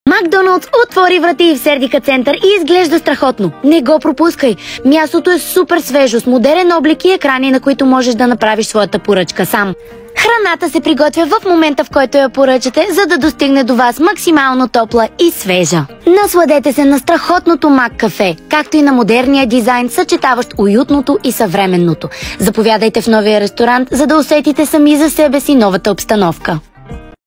Макдоналдс отвори врати в Сердика център и изглежда страхотно. Не го пропускай. Мястото е супер свежо, с модерен облик и екрани, на които можеш да направиш своята поръчка сам. Храната се приготвя в момента, в който я поръчате, за да достигне до вас максимално топла и свежа. Насладете се на страхотното Мак кафе, както и на модерния дизайн, съчетаващ уютното и съвременното. Заповядайте в новия ресторант, за да усетите сами за себе си новата обстановка.